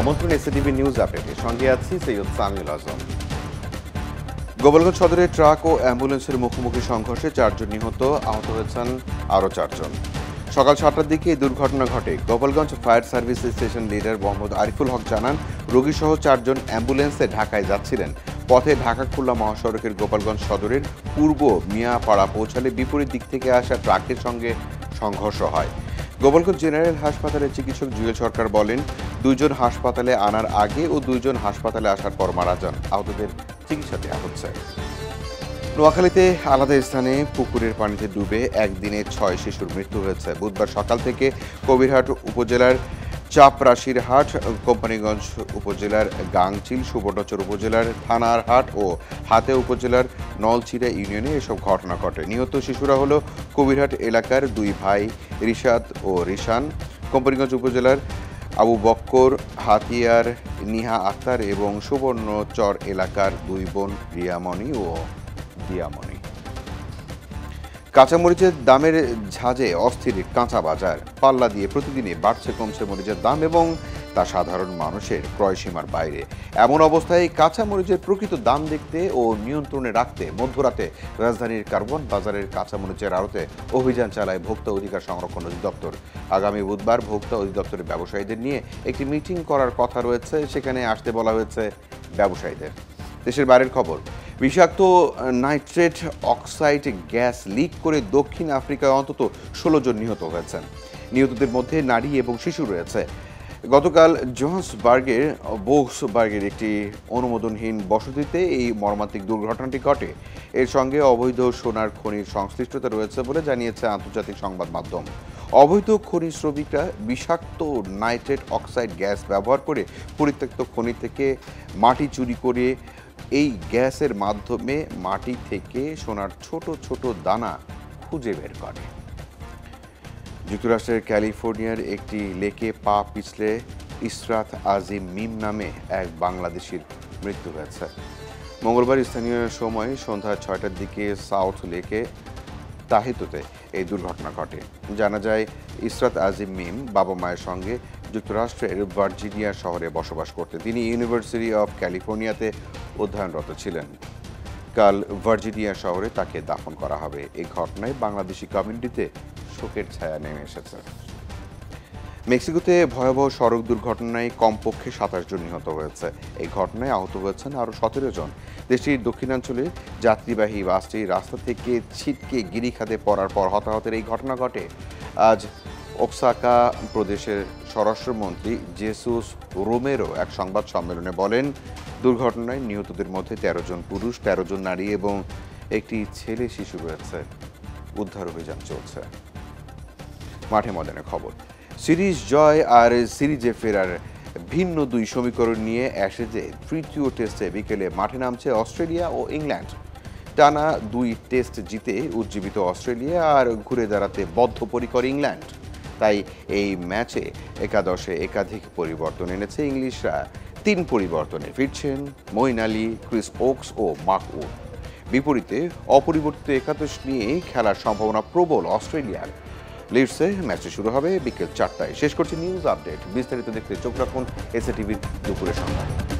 আমন্ত্রণ SATV news আপডেটের সঙ্গে আছি সৈয়দ সামিউল আজম। গোপালগঞ্জ সদরে ট্রাক ও অ্যাম্বুলেন্সের মুখোমুখি সংঘর্ষে 4 জন নিহত, আহত হয়েছেন আরও 4 জন। সকাল 7টার দিকে এই দুর্ঘটনা ঘটে। Gopalganj fire service station leader Mohammad Ariful Haque জানান, রোগীসহ 4 জন অ্যাম্বুলেন্সে ঢাকায় যাচ্ছিলেন। পথে ঢাকা খুলনা মহাসড়কের গোপালগঞ্জ সদরের পূর্ব মিয়াপাড়া পৌঁছালে বিপরীত দিক থেকে আসা ট্রাকের সঙ্গে সংঘর্ষ হয়। গোপালগঞ্জ জেনারেল হাসপাতালের চিকিৎসক জুয়েল সরকার বলেন, 2 জন হাসপাতালে আনার আগে ও 2 জন হাসপাতালে আসার পর মারা যান। আহতদের চিকিৎসা দেওয়া হচ্ছে। নোয়াখালীতে আলাদা স্থানে পুকুরের পানিতে ডুবে একদিনে 6 শিশুর মৃত্যু হয়েছে। বুধবার সকাল থেকে কবিরহাট উপজেলার চাপরাশিরহাট, কোম্পানিগঞ্জ উপজেলার গাংচিল, সুবর্ণচর উপজেলার থানারহাট ও হাতে উপজেলার নলছিড়া ইউনিয়নে এসব ঘটনা ঘটে। নিহত শিশুরা হলো কবিরহাট এলাকার 2 ভাই রিশাদ ও রিশান, কোম্পানিগঞ্জ উপজেলার আবু বক্কর, হাতিয়ার নিহা আক্তার এবং সুবর্ণচর এলাকার 2 বোন রিয়ামণি ও দিয়ামণি। কাঁচামরিচের দামের ঝাঁজে অস্থির কাঁচা বাজার। পাল্লা দিয়ে প্রতিদিনই বাড়ছে কমছে মরিচের দাম এবং তা সাধারণ মানুষের ক্রয় সীমার বাইরে। এমন অবস্থায় কাঁচামরিচের প্রকৃত দাম দেখতে ও নিয়ন্ত্রণে রাখতে মধ্যরাতে রাজধানীর কার্বন বাজারের কাঁচামরিচের আড়তে অভিযান চালায় ভোক্তা অধিকার সংরক্ষণ অধিদপ্তর। আগামী বুধবার ভোক্তা অধিদপ্তরের ব্যবসায়ীদের নিয়ে একটি মিটিং করার কথা রয়েছে, সেখানে আসতে বলা হয়েছে ব্যবসায়ীদের। দেশের বাইরের খবর, বিষাক্ত নাইট্রেট অক্সাইড গ্যাস লিক করে দক্ষিণ আফ্রিকায় অন্তত 16 জন নিহত হয়েছেন। নিহতদের মধ্যে নারী এবং শিশু রয়েছে। গতকাল জোহান্সবার্গের একটি অনুমোদনহীন বসতিতে এই মর্মান্তিক দুর্ঘটনাটি ঘটে। এর সঙ্গে অবৈধ সোনার খনির সংশ্লিষ্টতা রয়েছে বলে জানিয়েছে আন্তর্জাতিক সংবাদ মাধ্যম। অবৈধ খনি শ্রমিকরা বিষাক্ত নাইট্রেট অক্সাইড গ্যাস ব্যবহার করে পরিত্যক্ত খনি থেকে মাটি চুরি করে এই গ্যাসের মাধ্যমে মাটি থেকে সোনার ছোট ছোট দানা খুঁজে বের করে। যুক্তরাষ্ট্রের ক্যালিফোর্নিয়ার একটি লেকে পা পিছলে ইসরাত আজিম মিম নামে এক বাংলাদেশির মৃত্যু হয়েছে। মঙ্গলবার স্থানীয় সময় সন্ধ্যা 6টার দিকে সাউথ লেকে তাহিতোতে এই দুর্ঘটনা ঘটে। জানা যায়, ইসরাত আজিম মিম বাবা মায়ের সঙ্গে যুক্তরাষ্ট্রের ভার্জিনিয়া শহরে বসবাস করতেন। তিনি ইউনিভার্সিটি অফ ক্যালিফোর্নিয়াতে অধ্যয়নরত ছিলেন। কাল ভার্জিনিয়া শহরে তাকে দাফন করা হবে। এই ঘটনায় বাংলাদেশি কমিউনিটিতে শোকের ছায়া নেমে এসেছে। মেক্সিকোতে ভয়াবহ সড়ক দুর্ঘটনায় কমপক্ষে 27 জন নিহত হয়েছে। এই ঘটনায় আহত হয়েছেন আরও 17 জন। দেশটির দক্ষিণাঞ্চলে যাত্রীবাহী বাসটি রাস্তা থেকে ছিটকে গিরিখাতে পড়ার পর হতাহতের এই ঘটনা ঘটে। আজ ওক্সাকা প্রদেশের স্বরাষ্ট্রমন্ত্রী জেসুস রোমেরো এক সংবাদ সম্মেলনে বলেন, দুর্ঘটনায় নিহতদের মধ্যে 13 জন পুরুষ, 13 জন নারী এবং একটি ছেলে শিশু রয়েছে। উদ্ধার অভিযান চলছে। মাঠে ময়দানের খবর, সিরিজ জয় আর সিরিজে ফেরার ভিন্ন 2 সমীকরণ নিয়ে অ্যাশেজে তৃতীয় টেস্টে বিকেলে মাঠে নামছে অস্ট্রেলিয়া ও ইংল্যান্ড। টানা 2 টেস্ট জিতে উজ্জীবিত অস্ট্রেলিয়া আর ঘুরে দাঁড়াতে বদ্ধপরিকর ইংল্যান্ড। তাই এই ম্যাচে একাদশে একাধিক পরিবর্তন এনেছে ইংলিশরা। 3 পরিবর্তনে ফিরছেন মঈন আলী, ক্রিস ওকস ও মার্ক উড। বিপরীতে অপরিবর্তিত একাদশ নিয়ে খেলার সম্ভাবনা প্রবল অস্ট্রেলিয়ার। লিডসে ম্যাচটি শুরু হবে বিকেল 4টায়। শেষ করছি নিউজ আপডেট। বিস্তারিত দেখতে চোখ রাখুন এসএটিভির দুপুরের সংবাদ।